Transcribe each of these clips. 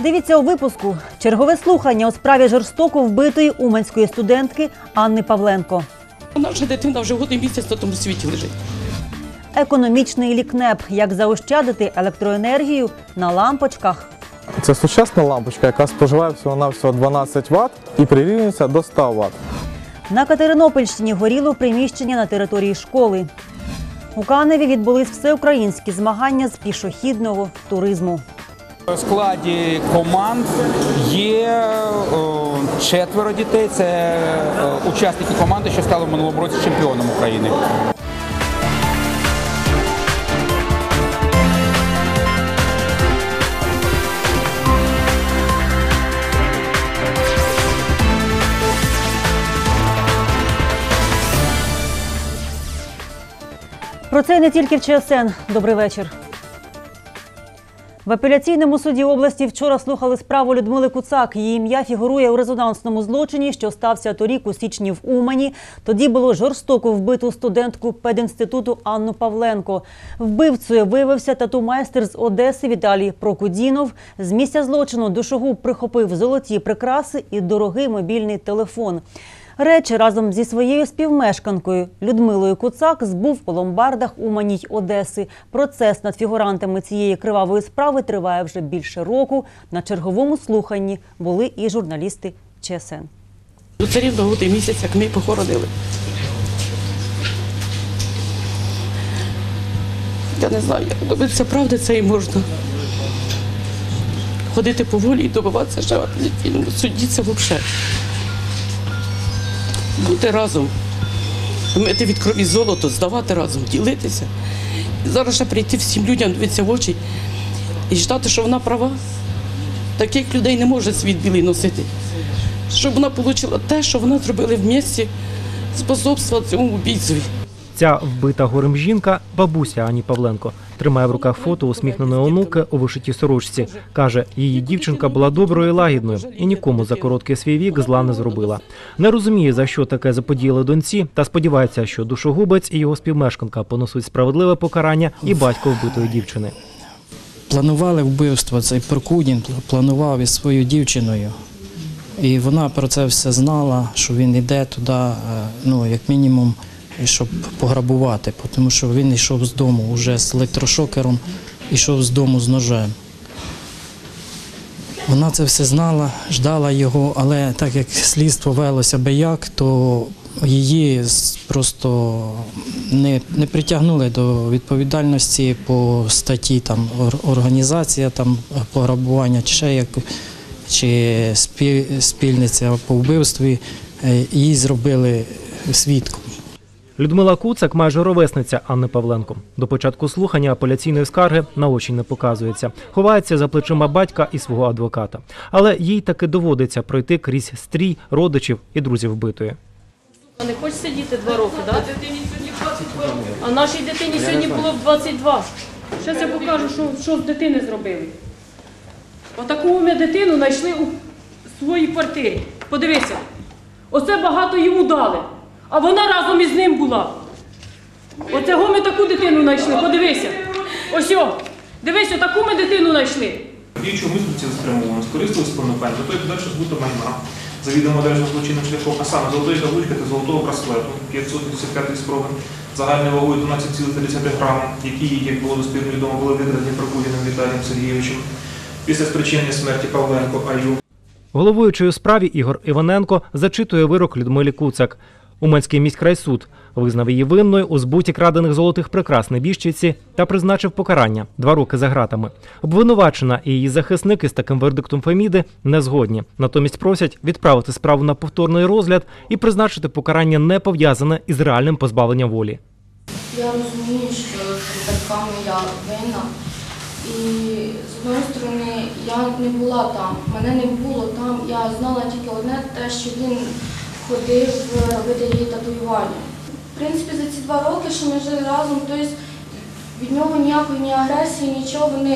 Дивіться у випуску. Чергове слухання у справі жорстоко вбитої уманської студентки Анни Павленко. Наша дитина вже годин місяць на тому світі лежить. Економічний лікнеп. Як заощадити електроенергію на лампочках. Це сучасна лампочка, яка споживає всього-навсього 12 Вт і прирівнюється до 100 Вт. На Катеринопільщині горіло приміщення на території школи. У Каневі відбулись всеукраїнські змагання з пішохідного туризму. У складі команд є 4 дітей. Це учасники команди, що стали в минулому році чемпіоном України. Про це не тільки в ЧСН. Добрий вечір. В апеляційному суді області вчора слухали справу Людмили Куцак. Її ім'я фігурує у резонансному злочині, що стався торік у січні в Умані. Тоді було жорстоко вбиту студентку педінституту Анну Павленко. Вбивцею виявився тату-майстер з Одеси Віталій Прокудінов. З місця злочину душогуб прихопив золоті прикраси і дорогий мобільний телефон. Речі разом зі своєю співмешканкою Людмилою Куцак збув у ломбардах Умані й Одеси. Процес над фігурантами цієї кривавої справи триває вже більше року. На черговому слуханні були і журналісти ЧСН. Це рівно годин місяць, як ми похоронили. Я не знаю, як добитися правди, це і можна. Ходити поволі і добиватися ще в апеляційному суді, це взагалі. Бути разом, мити від крові золото, здавати разом, ділитися. І зараз ще прийти всім людям, дивитися в очі і читати, що вона права. Таких людей не може світ білий носити. Щоб вона отримала те, що вона зробила в місті, способствувала цьому убійцеві. Ця вбита горем жінка – бабуся Ані Павленко. Тримає в руках фото усміхненої онуки у вишитій сорочці. Каже, її дівчинка була доброю і лагідною і нікому за короткий свій вік зла не зробила. Не розуміє, за що таке заподіяли доньці, та сподівається, що душогубець і його співмешканка понесуть справедливе покарання і батько вбитої дівчини. Планували вбивство, цей Прокудін планував із своєю дівчиною. І вона про це все знала, що він йде туди, як мінімум, щоб пограбувати, тому що він йшов з дому вже з електрошокером, йшов з дому з ножем. Вона це все знала, ждала його, але так як слідство велося би як, то її просто не притягнули до відповідальності по статті організація пограбування чи спільниця по вбивстві, її зробили свідком. Людмила Куцак – майже ровесниця Анни Павленко. До початку слухання апеляційної скарги на очі не показується. Ховається за плечима батька і свого адвоката. Але їй таки доводиться пройти крізь стрій родичів і друзів вбитої. А не хочеш сидіти 2 роки, так? Дитині сьогодні 22. А нашій дитині сьогодні було б 22. Зараз я покажу, що з дитини зробили. Отаку ми дитину знайшли у своїй квартирі. Подивися. Оце багато йому дали. А вона разом із ним була. Оцього ми таку дитину знайшли, подивися. Ось, дивись, отаку ми дитину знайшли. Діючу мислу цілеспрямовано, скористалися порнопен, зато й подальше збута майна, завідомо одержав злочинним шляхом, а саме золотої таблички та золотого браслету 585 спроби, загальною вагою 12,3 грама, які, як було достовірно відомо, були викрадені Прокудіним Віталієм Сергійовичем після спричинення смерті Павленко А.Ю. Головуючий у справі Ігор Іваненко зачитує вирок Людмилі Куцак. Уманський міськрайсуд визнав її винною у збуті крадених золотих прикрас небіжчиці та призначив покарання – 2 роки за ґратами. Обвинувачена і її захисники з таким вердиктом Феміди не згодні. Натомість просять відправити справу на повторний розгляд і призначити покарання не пов'язане із реальним позбавленням волі. Я розумію, що батьками я винна. І з однієї сторони я не була там, мене не було там. Я знала тільки одне те, що він ходив видає татуювання. В принципі, за ці 2 роки, що ми жили разом, тобто від нього ніякої ні агресії, нічого не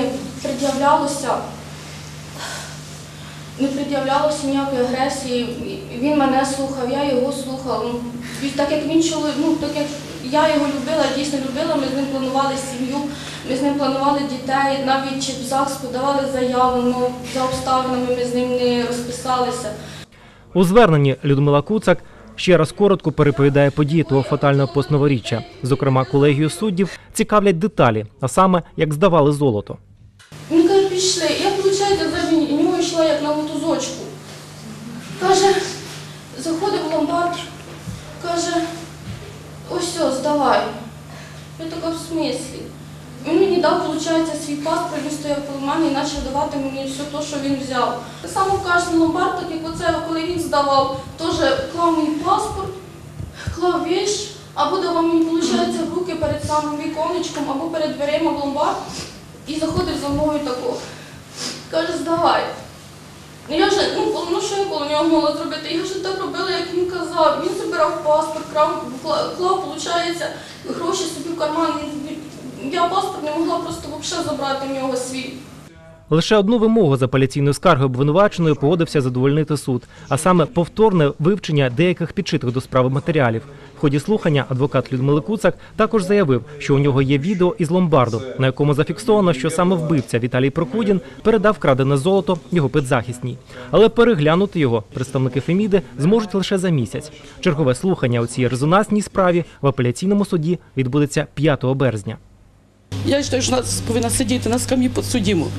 пред'являлося ніякої агресії. Він мене слухав, я його слухала. Так як він чоловік, так як я його любила, дійсно любила, ми з ним планували сім'ю, ми з ним планували дітей, навіть в ЗАГС подавали заяву, але за обставинами ми з ним не розписалися. У зверненні Людмила Куцак ще раз коротко переповідає події того фатального постноворіччя. Зокрема, колегію суддів цікавлять деталі, а саме, як здавали золото. Він каже, пішли. Я, виходить, за нього йшла як на мотузочку. Каже, заходив в ломбард, каже, ось все, здавай. Я така, в смислі? Він мені дав, виходить, свій паспорт, він стояв коло мене і почав давати мені все те, що він взяв. Так само в кожному ломбард, так як оце, коли він здавав, теж клав мій паспорт, клав вещь, або давав мені, виходить, в руки перед самим віконечком, або перед дверима в ломбард і заходив за мною тако. Каже, здавай. Я вже, що я коло нього могла зробити? Я вже так робила, як він казав. Він забирав паспорт, клав, виходить, гроші собі в карман. Я паспорт не могла просто взагалі забрати в нього свій. Лише одну вимогу з апеляційної скарги обвинуваченої погодився задовольнити суд, а саме повторне вивчення деяких підшитих до справи матеріалів. В ході слухання адвокат Людмили Куцак також заявив, що у нього є відео із ломбарду, на якому зафіксовано, що саме вбивця Віталій Прокудін передав крадене золото його підзахисній. Але переглянути його представники Феміди зможуть лише за місяць. Чергове слухання у цій резонансній справі в апеляційному суді відбудеться 5 березня. Я вважаю, що нас повинна сидіти на скам'ї підсудимого.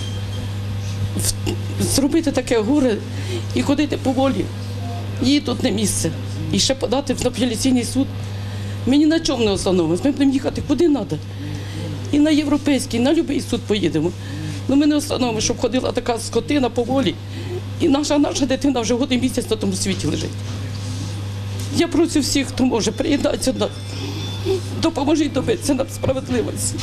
Зробити таке горе і ходити поволі. Їй тут не місце. І ще подати в апеляційний суд. Ми ні на чому не остановимося. Ми будемо їхати куди треба. І на європейський, і на будь-який суд поїдемо. Але ми не остановимося, щоб ходила така скотина поволі. І наша дитина вже год і місяць на тому світі лежить. Я прошу всіх, хто може, приєднатися до нас. Допоможіть добитися нам справедливості.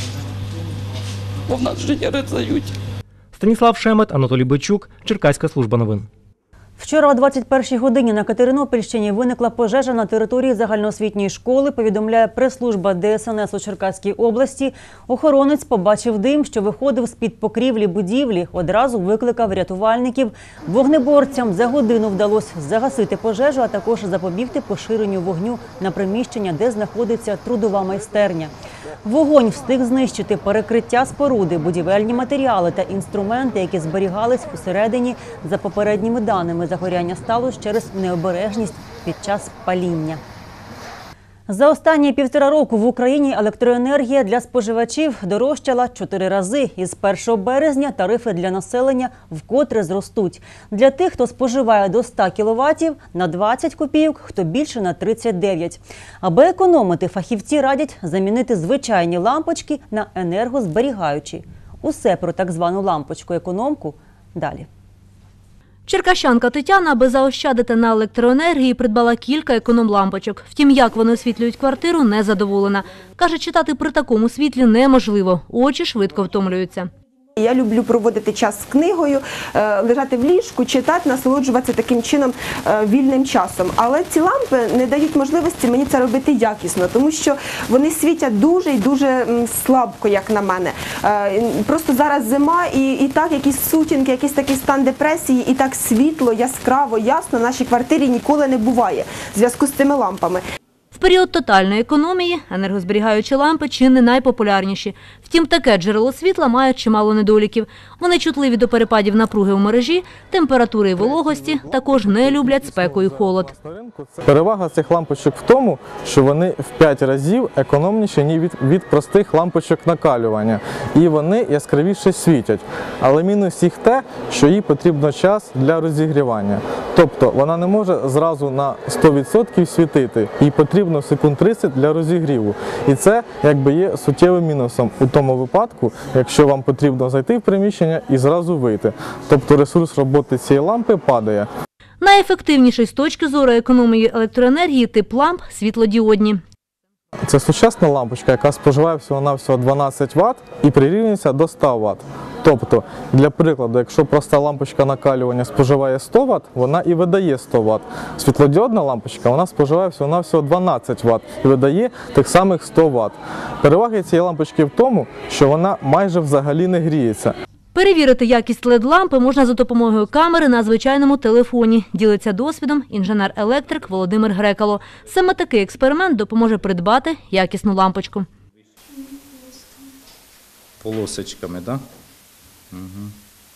Бо в нас життя роздають. Станіслав Шемет, Анатолій Бойчук, Черкаська служба новин. Вчора о 21-й годині на Катеринопільщині виникла пожежа на території загальноосвітньої школи, повідомляє прес-служба ДСНС у Черкаській області. Охоронець побачив дим, що виходив з-під покрівлі будівлі, одразу викликав рятувальників. Вогнеборцям за годину вдалося загасити пожежу, а також запобігти поширенню вогню на приміщення, де знаходиться трудова майстерня. Вогонь встиг знищити перекриття споруди, будівельні матеріали та інструменти, які зберігались усередині. За попередніми даними, загоряння сталося через необережність під час паління. За останні 1,5 року в Україні електроенергія для споживачів дорожчала 4 рази. Із 1 березня тарифи для населення вкотре зростуть. Для тих, хто споживає до 100 кВт – на 20 копійок, хто більше – на 39. Аби економити, фахівці радять замінити звичайні лампочки на енергозберігаючі. Усе про так звану лампочку-економку далі. Черкащанка Тетяна, аби заощадити на електроенергії, придбала кілька економ-лампочок. Втім, як вони освітлюють квартиру, не задоволена. Каже, читати при такому світлі неможливо. Очі швидко втомлюються. Я люблю проводити час з книгою, лежати в ліжку, читати, насолоджуватися таким чином вільним часом. Але ці лампи не дають можливості мені це робити якісно, тому що вони світять дуже і дуже слабко, як на мене. Просто зараз зима і так якісь сутінки, якийсь такий стан депресії, і так світло, яскраво, ясно в нашій квартирі ніколи не буває в зв'язку з цими лампами. В період тотальної економії енергозберігаючі лампи чи не найпопулярніші. Втім, таке джерело світла має чимало недоліків. Вони чутливі до перепадів напруги у мережі, температури і вологості, також не люблять спеку і холод. Перевага цих лампочок в тому, що вони в 5 разів економніші від простих лампочок накалювання. І вони яскравіше світять. Але мінус їх те, що їй потрібно час для розігрівання. Тобто вона не може зразу на 100% світити. Їй потрібно секунд 30 для розігріву. І це якби є суттєвим мінусом у тому випадку, якщо вам потрібно зайти в приміщення і зразу вийти. Тобто ресурс роботи цієї лампи падає. Найефективніший з точки зору економії електроенергії тип ламп – світлодіодні. Це сучасна лампочка, яка споживає всього-навсього 12 Вт і прирівнюється до 100 Вт. Тобто, для прикладу, якщо проста лампочка накалювання споживає 100 Вт, вона і видає 100 Вт. Світлодіодна лампочка, вона споживає всього-навсього 12 Вт і видає тих самих 100 Вт. Переваги цієї лампочки в тому, що вона майже взагалі не гріється. Перевірити якість LED-лампи можна за допомогою камери на звичайному телефоні. Ділиться досвідом інженер-електрик Володимир Грекало. Саме такий експеримент допоможе придбати якісну лампочку. Полосочками, так? Да? Угу.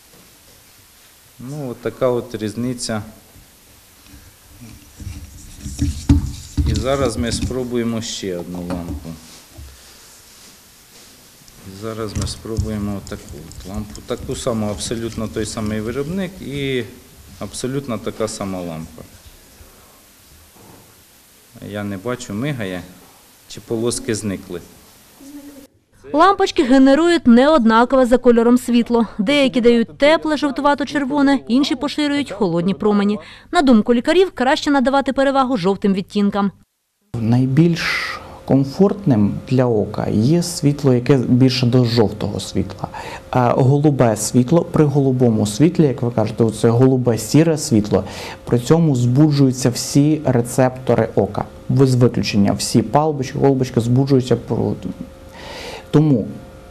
Ну, от така от різниця. І зараз ми спробуємо ще одну лампу. І зараз ми спробуємо таку от лампу. Таку саму, абсолютно той самий виробник і абсолютно така сама лампа. Я не бачу, мигає, чи полоски зникли. Лампочки генерують неоднакове за кольором світло. Деякі дають тепле жовтувато-червоне, інші поширюють холодні промені. На думку лікарів, краще надавати перевагу жовтим відтінкам. Найбільш комфортним для ока є світло, яке більше до жовтого світла. Голубе світло, при голубому світлі, як ви кажете, це голубе-сіре світло, при цьому збуджуються всі рецептори ока. Без виключення, всі палубочки, голубочки збуджуються. Тому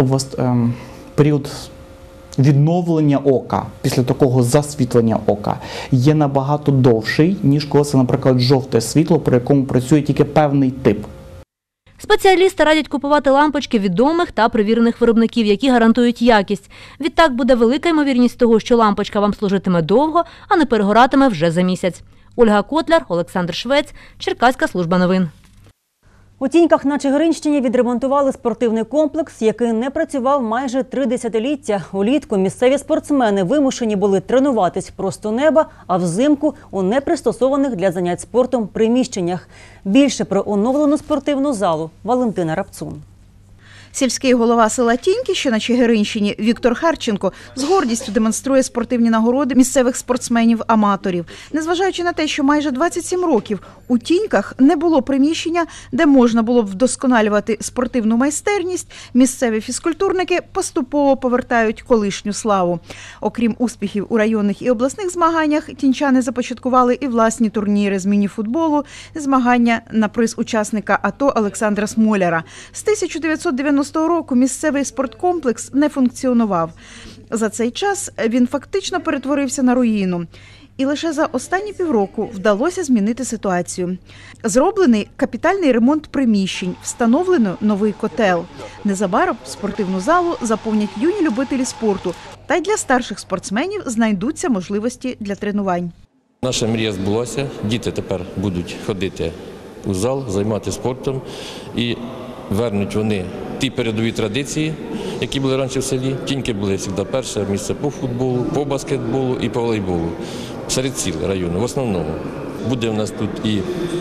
період відновлення ока після такого засвітлення ока є набагато довший, ніж коли це, наприклад, жовте світло, при якому працює тільки певний тип. Спеціалісти радять купувати лампочки відомих та перевірених виробників, які гарантують якість. Відтак буде велика ймовірність того, що лампочка вам служитиме довго, а не перегоратиме вже за місяць. Ольга Котляр, Олександр Швець, Черкаська служба новин. У Тіньках на Чигиринщині відремонтували спортивний комплекс, який не працював майже 3 десятиліття. Улітку місцеві спортсмени вимушені були тренуватись просто неба, а взимку – у непристосованих для занять спортом приміщеннях. Більше про оновлену спортивну залу Валентина Рапцун. Сільський голова села Тіньки, що на Чигиринщині, Віктор Харченко з гордістю демонструє спортивні нагороди місцевих спортсменів-аматорів. Незважаючи на те, що майже 27 років у Тіньках не було приміщення, де можна було б вдосконалювати спортивну майстерність, місцеві фізкультурники поступово повертають колишню славу. Окрім успіхів у районних і обласних змаганнях, тінчани започаткували і власні турніри з міні-футболу, змагання на приз учасника АТО Олександра Смоляра. З 1990 року місцевий спорткомплекс не функціонував. За цей час він фактично перетворився на руїну. І лише за останні півроку вдалося змінити ситуацію. Зроблений капітальний ремонт приміщень, встановлено новий котел. Незабаром спортивну залу заповнять юні любителі спорту. Та й для старших спортсменів знайдуться можливості для тренувань. Наша мрія збулася. Діти тепер будуть ходити у зал, займатися спортом і вернуть вони ті передові традиції, які були раніше в селі. Тіньки були завжди перше місце по футболу, по баскетболу і по волейболу. Серед сіл району, в основному. Буде в нас тут і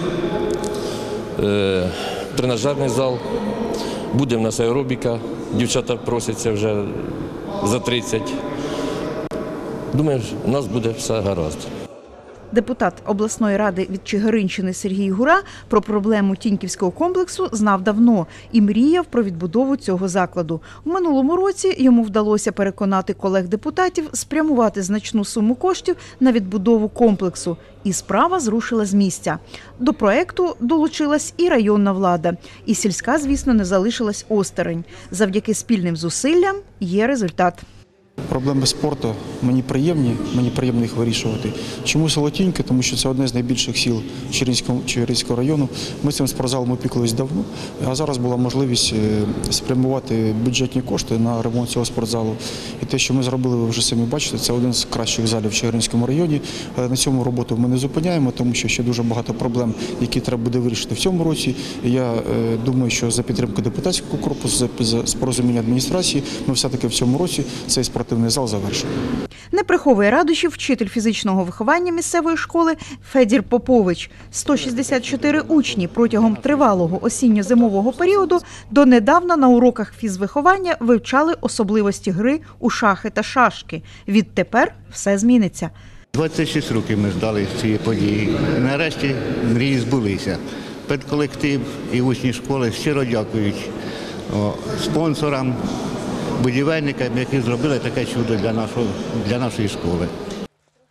тренажерний зал, буде в нас аеробіка, дівчата просяться вже за 30. Думаю, у нас буде все гаразд. Депутат обласної ради від Чигиринщини Сергій Гура про проблему Тіньківського комплексу знав давно і мріяв про відбудову цього закладу. У минулому році йому вдалося переконати колег-депутатів спрямувати значну суму коштів на відбудову комплексу. І справа зрушила з місця. До проекту долучилась і районна влада. І сільська, звісно, не залишилась осторонь. Завдяки спільним зусиллям є результат. Проблеми спорту мені приємно їх вирішувати. Чому село Тіньки? Тому що це одне з найбільших сіл Чигиринського району. Ми цим спортзалом опікувались давно, а зараз була можливість спрямувати бюджетні кошти на ремонт цього спортзалу. І те, що ми зробили, ви вже самі бачите, це один з кращих залів в Чигиринському районі. Але на цьому роботу ми не зупиняємо, тому що ще дуже багато проблем, які треба буде вирішити в цьому році. Я думаю, що за підтримку депутатського корпусу, за порозуміння адміністрації, ми все-таки в цьому році цей спортивний зал завершимо. Не приховує радощів вчитель фізичного виховання місцевої школи Федір Попович. 164 учні протягом тривалого осінньо-зимового періоду донедавна на уроках фізвиховання вивчали особливості гри у шахи та шашки. Відтепер все зміниться. 26 років ми ждали цієї події. І нарешті мрії збулися. Педколектив і учні школи щиро дякують спонсорам, будівельникам, які зробили таке чудо для нашої школи.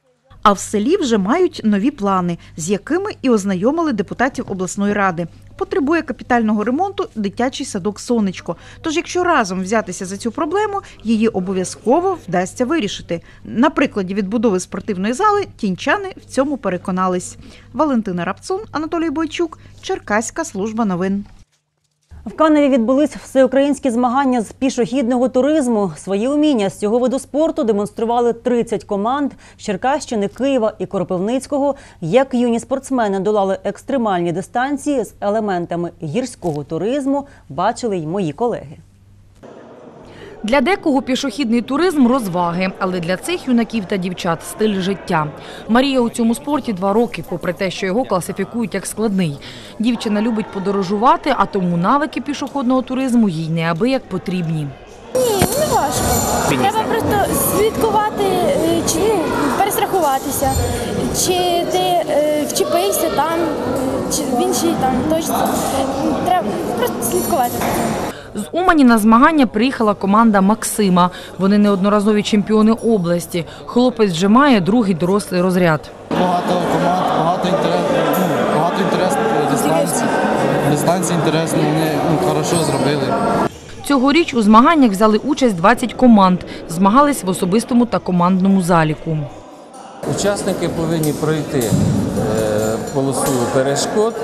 А в селі вже мають нові плани, з якими і ознайомили депутатів обласної ради. Потребує капітального ремонту дитячий садок «Сонечко». Тож, якщо разом взятися за цю проблему, її обов'язково вдасться вирішити. На прикладі відбудови спортивної зали тінчани в цьому переконались. Валентина Рапцун, Анатолій Бойчук, Черкаська служба новин. В Каневі відбулись всеукраїнські змагання з пішохідного туризму. Свої уміння з цього виду спорту демонстрували 30 команд з Черкащини, Києва і Кропивницького. Як юні спортсмени долали екстремальні дистанції з елементами гірського туризму, бачили й мої колеги. Для декого пішохідний туризм – розваги, але для цих юнаків та дівчат – стиль життя. Марія у цьому спорті 2 роки, попри те, що його класифікують як складний. Дівчина любить подорожувати, а тому навики пішохідного туризму їй неабияк потрібні. Ні, не важко. Треба просто слідкувати, чи перестрахуватися, чи ти вчепився там, чи в іншій там точці. Треба просто слідкувати. З Умані на змагання приїхала команда Максима. Вони неодноразові чемпіони області. Хлопець вже має 2-й дорослий розряд. Багато команд, багато інтересних дистанцій. Дистанції інтересні, вони хорошо зробили. Цьогоріч у змаганнях взяли участь 20 команд. Змагались в особистому та командному заліку. Учасники повинні пройти полосу перешкод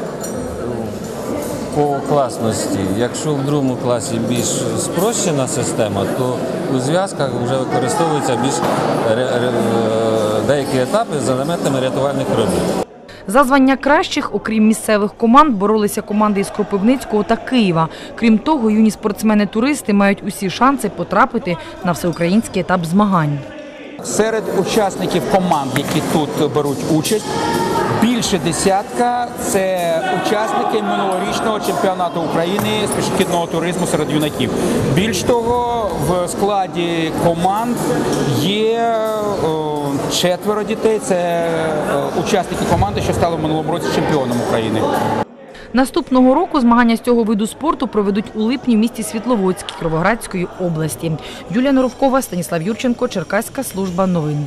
по класності. Якщо в 2-му класі більш спрощена система, то у зв'язках вже використовуються більш деякі етапи з елементами рятувальних робіт. За звання кращих, окрім місцевих команд, боролися команди із Кропивницького та Києва. Крім того, юні спортсмени-туристи мають усі шанси потрапити на всеукраїнський етап змагань. Серед учасників команд, які тут беруть участь, більше десятка – це учасники минулорічного чемпіонату України з пішохідного туризму серед юнаків. Більш того, в складі команд є 4 дітей – це учасники команди, що стали в минулому році чемпіоном України. Наступного року змагання з цього виду спорту проведуть у липні в місті Світловодськ Кіровоградської області. Юлія Норовкова, Станіслав Юрченко, Черкаська служба новин.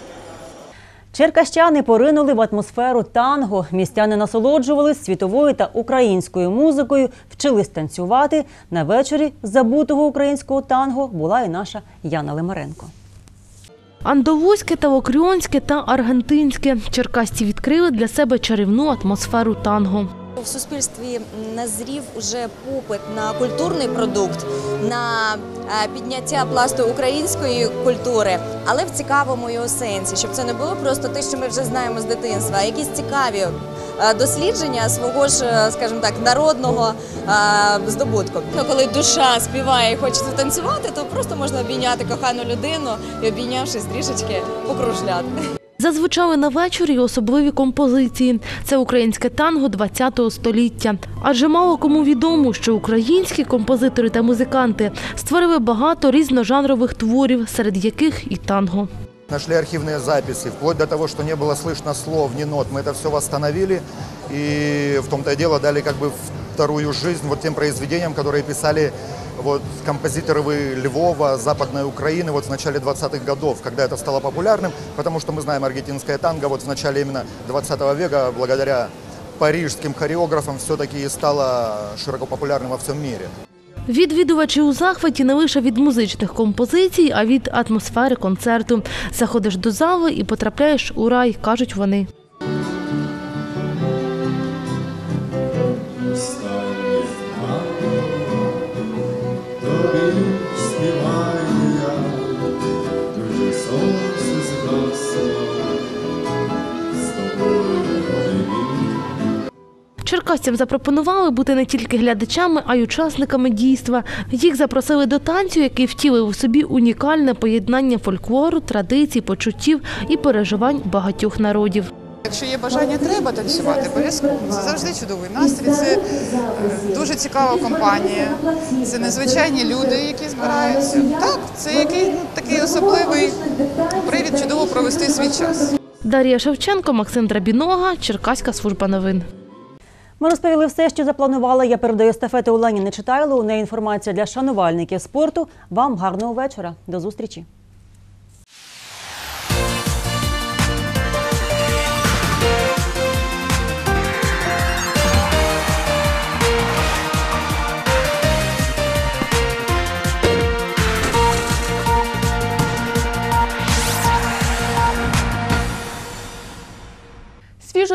Черкащани поринули в атмосферу танго. Містяни насолоджувались світовою та українською музикою, вчились танцювати. На вечорі забутого українського танго була і наша Яна Лимаренко. Андовузьке, тавокріонське та аргентинське. Черкасці відкрили для себе чарівну атмосферу танго. В суспільстві назрів уже попит на культурний продукт, на підняття пласту української культури, але в цікавому його сенсі, щоб це не було просто те, що ми вже знаємо з дитинства, а якісь цікаві дослідження свого ж, скажімо так, народного здобутку. Коли душа співає і хочеться танцювати, то просто можна обійняти кохану людину і, обійнявшись, трішечки покружляти. Зазвучали на вечорі особливі композиції. Це українське танго ХХ століття. Адже мало кому відомо, що українські композитори та музиканти створили багато різножанрових творів, серед яких і танго. Нашли архивные записи, вплоть до того, что не было слышно слов, ни нот. Мы это все восстановили и в том-то и дело дали как бы вторую жизнь вот тем произведениям, которые писали вот композиторы Львова, Западной Украины вот в начале 20-х годов, когда это стало популярным, потому что мы знаем аргентинское танго вот в начале именно 20 века, благодаря парижским хореографам, все-таки и стало широко популярным во всем мире. Відвідувачі у захваті не лише від музичних композицій, а від атмосфери концерту. Заходиш до зали і потрапляєш у рай, кажуть вони. Черкасцям запропонували бути не тільки глядачами, а й учасниками дійства. Їх запросили до танцю, який втілив у собі унікальне поєднання фольклору, традицій, почуттів і переживань багатьох народів. Якщо є бажання, треба танцювати, обов'язково. Це завжди чудовий настрій, це дуже цікава компанія, це незвичайні люди, які збираються. Так, це такий особливий привід чудово провести свій час. Дар'я Шевченко, Максим Драбінога, Черкаська служба новин. Ми розповіли все, що запланували. Я передаю естафету Олені Нечитайло. У неї інформація для шанувальників спорту. Вам гарного вечора. До зустрічі.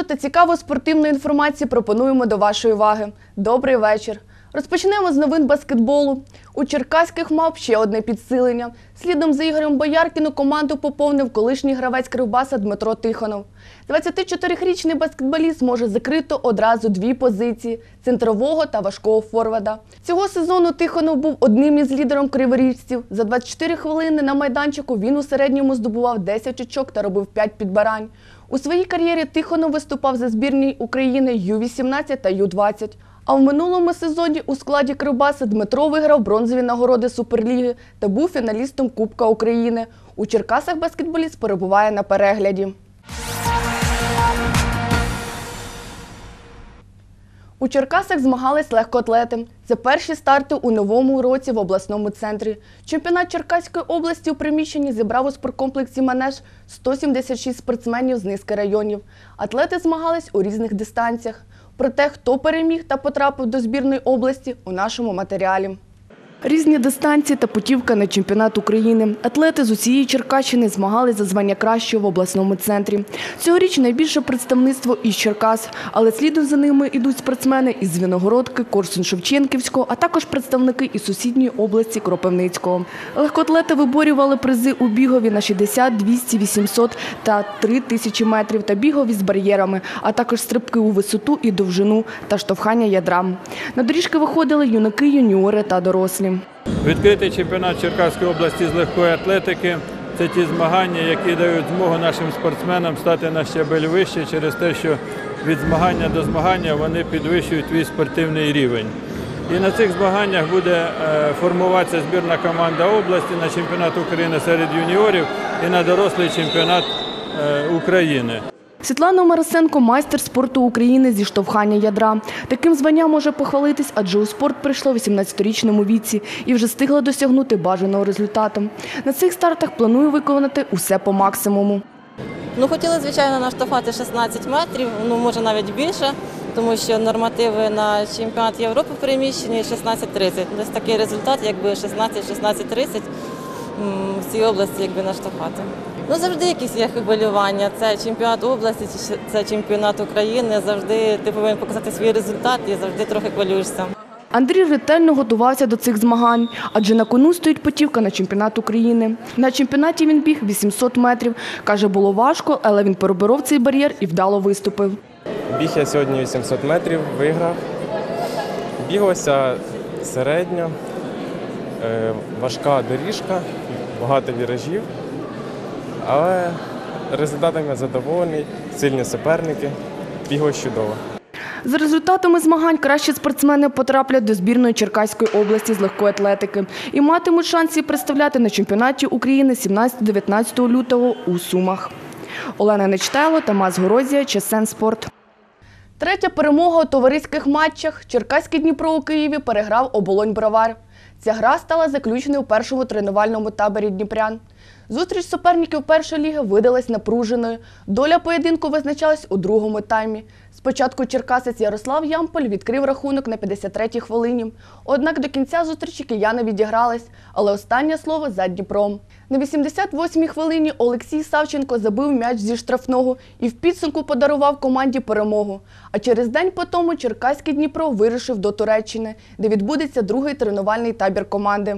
та цікаву спортивну інформацію пропонуємо до вашої уваги. Добрий вечір. Розпочнемо з новин баскетболу. У черкаських мавп ще одне підсилення. Слідом за Ігорем Бояркіну команду поповнив колишній гравець Кривбаса Дмитро Тихонов. 24-річний баскетболіст може закрити одразу дві позиції – центрового та важкого форварда. Цього сезону Тихонов був одним із лідерів криворіжців. За 24 хвилини на майданчику він у середньому здобував 10 очок та робив 5 підбирань. У своїй кар'єрі Тихонов виступав за збірні України Ю-18 та Ю-20. А в минулому сезоні у складі Кривбаса Дмитро виграв бронзові нагороди Суперліги та був фіналістом Кубка України. У Черкасах баскетболіст перебуває на перегляді. У Черкасах змагались легкоатлети. Це перші старти у новому році в обласному центрі. Чемпіонат Черкаської області у приміщенні зібрав у спорткомплексі «Манеж» 176 спортсменів з низки районів. Атлети змагались у різних дистанціях. Про те, хто переміг та потрапив до збірної області, у нашому матеріалі. Різні дистанції та путівка на чемпіонат України. Атлети з усієї Черкащини змагались за звання кращого в обласному центрі. Цьогоріч найбільше представництво із Черкас, але слідом за ними йдуть спортсмени із Звенигородки, Корсунь-Шевченківського, а також представники із сусідньої області Кропивницького. Легкоатлети виборювали призи у бігові на 60, 200, 800 та 3000 метрів та бігові з бар'єрами, а також стрибки у висоту і довжину та штовхання ядра. На доріжки виходили юнаки, юніори та дорослі. Відкритий чемпіонат Черкаської області з легкої атлетики – це ті змагання, які дають змогу нашим спортсменам стати на щабель вище через те, що від змагання до змагання вони підвищують свій спортивний рівень. І на цих змаганнях буде формуватися збірна команда області на чемпіонат України серед юніорів і на дорослий чемпіонат України. Світлана Марасенко – майстер спорту України зі штовхання ядра. Таким званням може похвалитись, адже у спорт прийшло в 18-річному віці і вже встигла досягнути бажаного результату. На цих стартах планує виконати усе по максимуму. Хотіли, звичайно, наштовхати 16 метрів, може навіть більше, тому що нормативи на чемпіонат Європи в переміщенні 16-30. Десь такий результат, якби 16-16-30 в цій області наштовхати. Завжди якісь є хвилювання. Це чемпіонат області, це чемпіонат України. Завжди ти повинен показати свій результат і завжди трохи хвилюєшся. Андрій ретельно готувався до цих змагань, адже на кону стоїть путівка на чемпіонат України. На чемпіонаті він біг 800 метрів. Каже, було важко, але він переборов цей бар'єр і вдало виступив. Біг я сьогодні 800 метрів, виграв. Бігалося середньо, важка доріжка, багато віражів. Але результатом я задоволений, сильні суперники, біглось чудово. За результатами змагань кращі спортсмени потраплять до збірної Черкаської області з легкої атлетики і матимуть шанс її представляти на чемпіонаті України 17-19 лютого у Сумах. Олена Нечтайло, Тамас Горозія, ЧСН Спорт. Третя перемога у товариських матчах. Черкаський Дніпро у Києві переграв Оболонь-Бровар. Ця гра стала заключною у першому тренувальному таборі дніпрян. Зустріч суперників першої ліги видалась напруженою. Доля поєдинку визначалась у другому таймі. Спочатку черкасець Ярослав Ямполь відкрив рахунок на 53-й хвилині. Однак до кінця зустрічі кияни відігрались, але останнє слово за Дніпром. На 88-й хвилині Олексій Савченко забив м'яч зі штрафного і в підсумку подарував команді перемогу. А через день по тому черкаський Дніпро вирушив до Туреччини, де відбудеться другий тренувальний табір команди.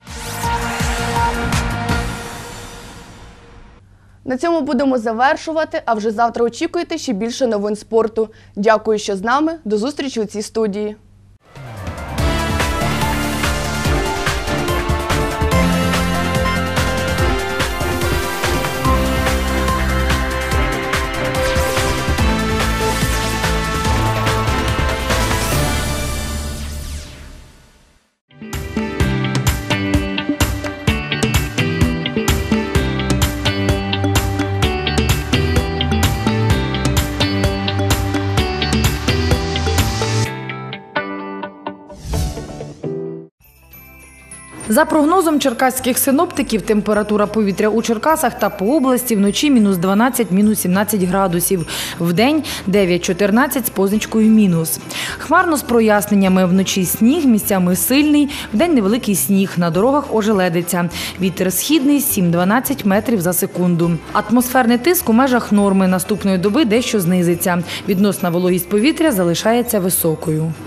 На цьому будемо завершувати, а вже завтра очікуйте ще більше новин спорту. Дякую, що з нами. До зустрічі у цій студії. За прогнозом черкаських синоптиків, температура повітря у Черкасах та по області вночі -12, -17 градусів. Вдень 9-14 з позначкою мінус. Хмарно з проясненнями. Вночі сніг, місцями сильний, вдень невеликий сніг, на дорогах ожеледиця. Вітер східний 7-12 метрів за секунду. Атмосферний тиск у межах норми. Наступної доби дещо знизиться. Відносна вологість повітря залишається високою.